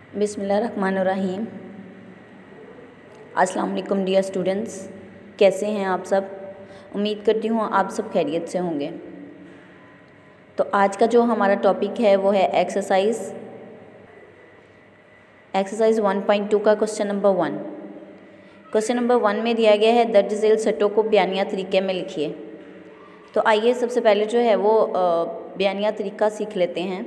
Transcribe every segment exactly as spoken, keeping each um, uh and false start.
बिस्मिल्लाहिर्रहमानिर्रहीम। अस्सलाम वालेकुम डियर स्टूडेंट्स, कैसे हैं आप सब। उम्मीद करती हूँ आप सब खैरियत से होंगे। तो आज का जो हमारा टॉपिक है वो है exercise exercise one point two का question number one. Question number one में दिया गया है दर्ज झेल सेटों को बयानिया तरीके में लिखिए। तो आइए सबसे पहले जो है वो बयानिया तरीका सीख लेते हैं।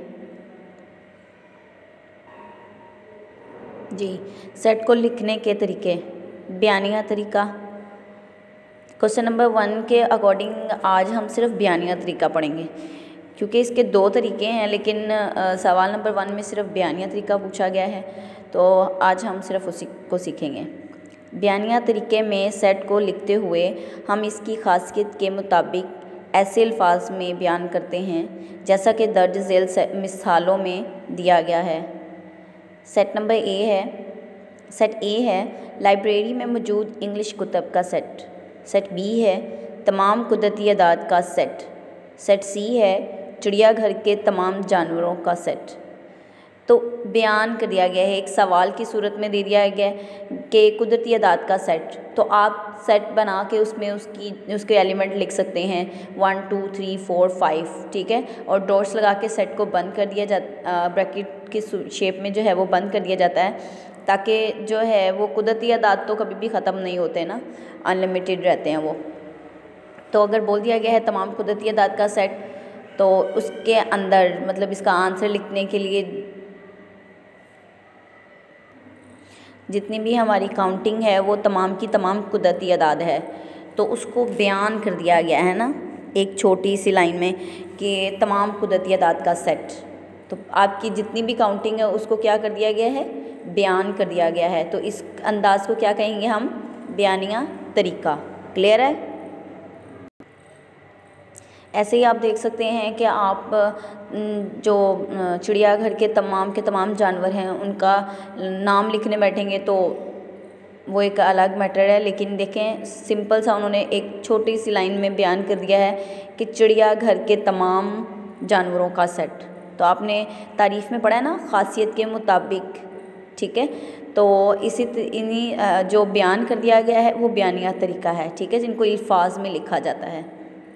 जी, सेट को लिखने के तरीके, बयानिया तरीका। क्वेश्चन नंबर वन के अकॉर्डिंग आज हम सिर्फ बयानिया तरीका पढ़ेंगे, क्योंकि इसके दो तरीके हैं, लेकिन आ, सवाल नंबर वन में सिर्फ बयानिया तरीका पूछा गया है, तो आज हम सिर्फ उसी को सीखेंगे। बयानिया तरीके में सेट को लिखते हुए हम इसकी खासियत के मुताबिक ऐसे अल्फाज में बयान करते हैं जैसा कि दर्ज झेल मिसालों में दिया गया है। सेट नंबर ए है सेट ए है लाइब्रेरी में मौजूद इंग्लिश कुतब का सेट। सेट बी है तमाम कुदरती अदाद का सेट। सेट सी है चिड़ियाघर के तमाम जानवरों का सेट। तो बयान कर दिया गया है, एक सवाल की सूरत में दे दिया गया है कि कुदरती अदाद का सेट। तो आप सेट बना के उसमें उसकी उसके एलिमेंट लिख सकते हैं one two three four five, ठीक है। और डॉट्स लगा के सेट को बंद कर दिया जाता, ब्रैकेट की शेप में जो है वो बंद कर दिया जाता है, ताकि जो है वो कुदरती अदाद तो कभी भी ख़त्म नहीं होते ना, अनलिमिटेड रहते हैं वो। तो अगर बोल दिया गया है तमाम कुदरती अदाद का सेट, तो उसके अंदर मतलब इसका आंसर लिखने के लिए जितनी भी हमारी काउंटिंग है वो तमाम की तमाम कुदरती अदाद है, तो उसको बयान कर दिया गया है ना एक छोटी सी लाइन में कि तमाम कुदरती अदाद का सेट। तो आपकी जितनी भी काउंटिंग है उसको क्या कर दिया गया है, बयान कर दिया गया है। तो इस अंदाज को क्या कहेंगे हम, बयानिया तरीका। क्लियर है। ऐसे ही आप देख सकते हैं कि आप जो चिड़ियाघर के तमाम के तमाम जानवर हैं उनका नाम लिखने बैठेंगे तो वो एक अलग मैटर है, लेकिन देखें सिंपल सा उन्होंने एक छोटी सी लाइन में बयान कर दिया है कि चिड़ियाघर के तमाम जानवरों का सेट। तो आपने तारीफ़ में पढ़ा है ना, खासियत के मुताबिक, ठीक है। तो इसी इन्हीं जो बयान कर दिया गया है वो बयानिया तरीका है, ठीक है, जिनको अल्फाज में लिखा जाता है।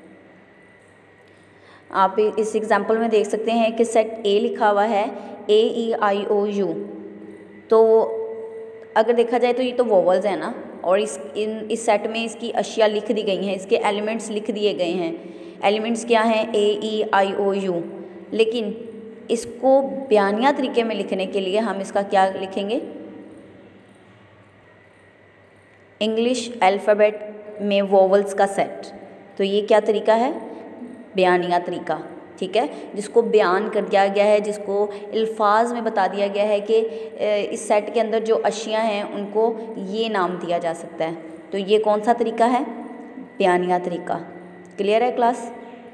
आप इस एग्जाम्पल में देख सकते हैं कि सेट ए लिखा हुआ है ए ई आई ओ यू। तो अगर देखा जाए तो ये तो वोवल्स है ना, और इस इन इस सेट में इसकी अशिया लिख दी गई हैं, इसके एलिमेंट्स लिख दिए गए हैं। एलिमेंट्स क्या हैं, ए ई आई ओ यू। लेकिन इसको बयानिया तरीके में लिखने के लिए हम इसका क्या लिखेंगे, इंग्लिश अल्फ़ाबेट में वोवल्स का सेट। तो ये क्या तरीका है, बयानिया तरीका, ठीक है, जिसको बयान कर दिया गया है, जिसको अल्फाज में बता दिया गया है कि इस सेट के अंदर जो अशिया हैं उनको ये नाम दिया जा सकता है। तो ये कौन सा तरीका है, बयानिया तरीका। क्लियर है क्लास।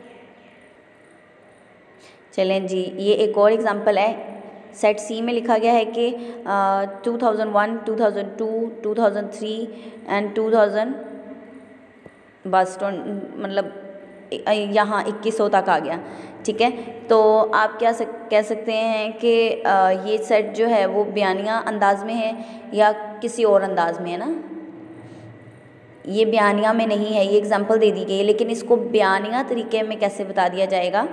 चलें जी, ये एक और एग्जांपल है। सेट सी में लिखा गया है कि two thousand one, two thousand two, two thousand three and two thousand बस मतलब यहाँ इक्कीसों तक आ गया, ठीक है। तो आप क्या सक, कह सकते हैं कि ये सेट जो है वो बयानिया अंदाज में है या किसी और अंदाज में है ना। ये बयानिया में नहीं है, ये एग्जांपल दे दी गई है, लेकिन इसको बयानिया तरीके में कैसे बता दिया जाएगा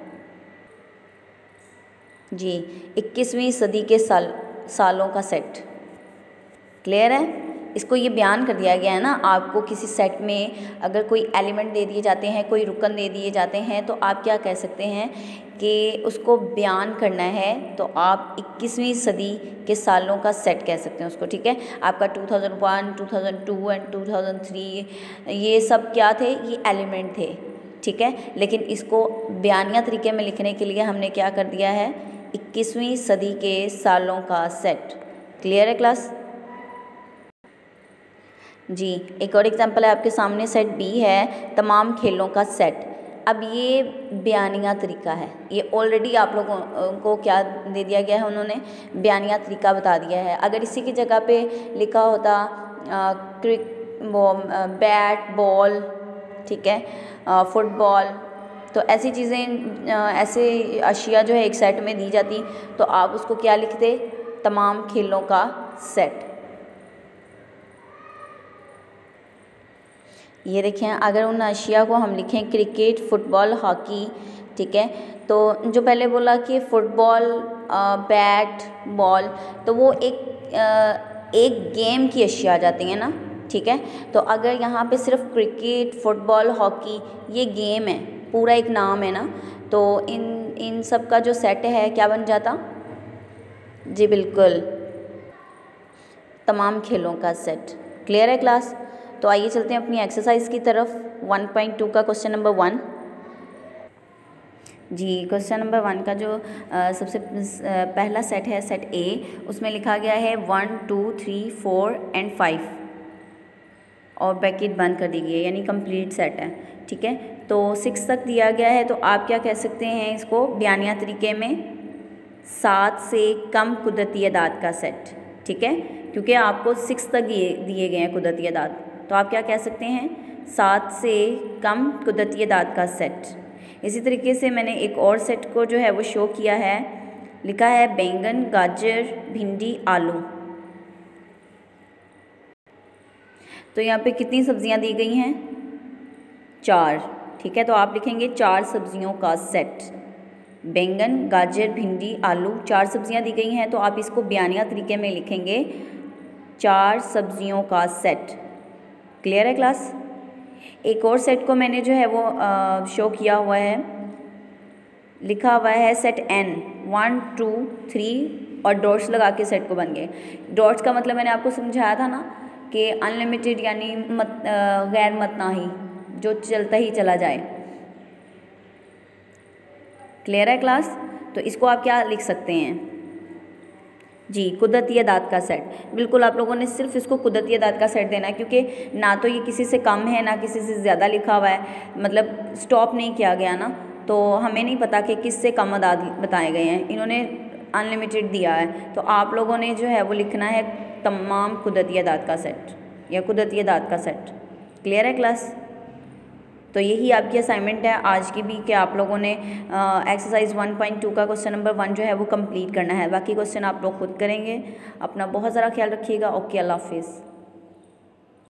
जी, इक्कीसवीं सदी के साल सालों का सेट। क्लियर है। इसको ये बयान कर दिया गया है ना, आपको किसी सेट में अगर कोई एलिमेंट दे दिए जाते हैं, कोई रुकन दे दिए जाते हैं, तो आप क्या कह सकते हैं कि उसको बयान करना है, तो आप इक्कीसवीं सदी के सालों का सेट कह सकते हैं उसको, ठीक है। आपका two thousand one, two thousand two and two thousand three ये सब क्या थे, ये एलिमेंट थे, ठीक है। लेकिन इसको बयानिया तरीके में लिखने के लिए हमने क्या कर दिया है, इक्कीसवीं सदी के सालों का सेट। क्लियर है क्लास जी। एक और एग्जांपल है आपके सामने, सेट बी है तमाम खेलों का सेट। अब ये बयानिया तरीका है, ये ऑलरेडी आप लोगों को क्या दे दिया गया है, उन्होंने बयानिया तरीका बता दिया है। अगर इसी की जगह पे लिखा होता क्रिक बैट बॉल, ठीक है, फुटबॉल, तो ऐसी चीज़ें ऐसे अशिया जो है एक सेट में दी जाती, तो आप उसको क्या लिखते, तमाम खेलों का सेट। ये देखें, अगर उन अशिया को हम लिखें क्रिकेट, फुटबॉल, हॉकी, ठीक है, तो जो पहले बोला कि फुटबॉल, बैट, बॉल, तो वो एक आ, एक गेम की अशिया आ जाती हैं ना, ठीक है। तो अगर यहाँ पे सिर्फ क्रिकेट, फुटबॉल, हॉकी ये गेम है, पूरा एक नाम है ना, तो इन इन सब का जो सेट है क्या बन जाता? जी बिल्कुल, तमाम खेलों का सेट। क्लियर है क्लास? तो आइए चलते हैं अपनी एक्सरसाइज की तरफ। वन पॉइंट टू का क्वेश्चन नंबर वन। जी, क्वेश्चन नंबर वन का जो आ, सबसे आ, पहला सेट है सेट ए, उसमें लिखा गया है one two three four and five और ब्रैकेट बंद कर दी गई है, यानी कंप्लीट सेट है, ठीक है। तो सिक्स तक दिया गया है, तो आप क्या कह सकते हैं इसको बयानिया तरीके में? सात से कम कुदरती अदाद का सेट, ठीक है, क्योंकि आपको सिक्स तक दिए दिए गए हैं कुदरती अदाद, तो आप क्या कह सकते हैं? सात से कम कुदरती अदाद का सेट। इसी तरीके से मैंने एक और सेट को जो है वो शो किया है, लिखा है बैंगन, गाजर, भिंडी, आलू। तो यहाँ पे कितनी सब्जियाँ दी गई हैं? चार, ठीक है। तो आप लिखेंगे चार सब्जियों का सेट। बैंगन, गाजर, भिंडी, आलू, चार सब्जियाँ दी गई हैं, तो आप इसको बयानिया तरीके में लिखेंगे चार सब्जियों का सेट। क्लियर है क्लास? एक और सेट को मैंने जो है वो आ, शो किया हुआ है, लिखा हुआ है set N, one two three और डॉट्स लगा के सेट को बन गए। डॉट्स का मतलब मैंने आपको समझाया था ना कि अनलिमिटेड, यानी मत गैर मतनाही, जो चलता ही चला जाए। क्लियर है क्लास? तो इसको आप क्या लिख सकते हैं? जी, कुदरती अदाद का सेट। बिल्कुल, आप लोगों ने सिर्फ इसको कुदरती अदाद का सेट देना है, क्योंकि ना तो ये किसी से कम है ना किसी से ज़्यादा लिखा हुआ है, मतलब स्टॉप नहीं किया गया ना, तो हमें नहीं पता कि किससे कम अदाद बताए गए हैं, इन्होंने अनलिमिटेड दिया है। तो आप लोगों ने जो है वो लिखना है तमाम कुदरती अदाद का सेट या कुदरती अदाद का सेट। क्लियर है क्लास? तो यही आपकी असाइनमेंट है आज की भी, कि आप लोगों ने एक्सरसाइज वन पॉइंट टू का क्वेश्चन नंबर वन जो है वो कंप्लीट करना है। बाकी क्वेश्चन आप लोग खुद करेंगे। अपना बहुत ज़्यादा ख्याल रखिएगा। ओके, अल्लाह हाफिज़।